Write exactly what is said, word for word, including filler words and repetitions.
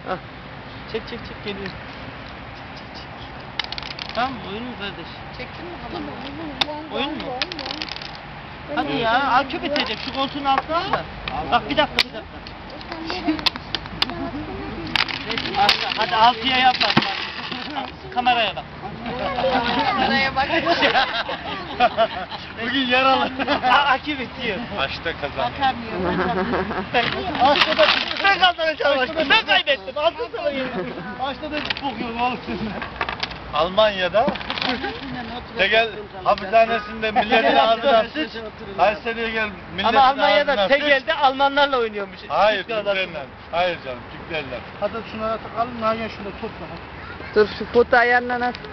Ah. Çek çek çek geliyor. Tamam oyun mu kardeş? Çektin mi halamı? Oyun mu? Hadi ya al köpetecek şu koltuğun altına al da. Bak bir dakika bir dakika. Hadi, hadi altıya yap bak. bak. Kameraya bak. Kameraya bak. Bugün yaralı. Akü bitiyor. Aşkta kazandı. Aşkta da ben kazanacağım aşkta. Ben kaybettim. Altın sana yemin. Aşkta da bokuyorum oğlum sizinle. Almanya'da Tegel hapishanesinde milletin ağzına sıç. Kayseri'ye gel milletin Ama Almanya'da ağzına Tegel'de Almanlarla oynuyormuş. Hayır Üsküdar'da. Türklerle. Hayır canım Türklerle. Hadi şuna takalım, Nagihan şunu tut. Dur şu foto ayarına nasıl?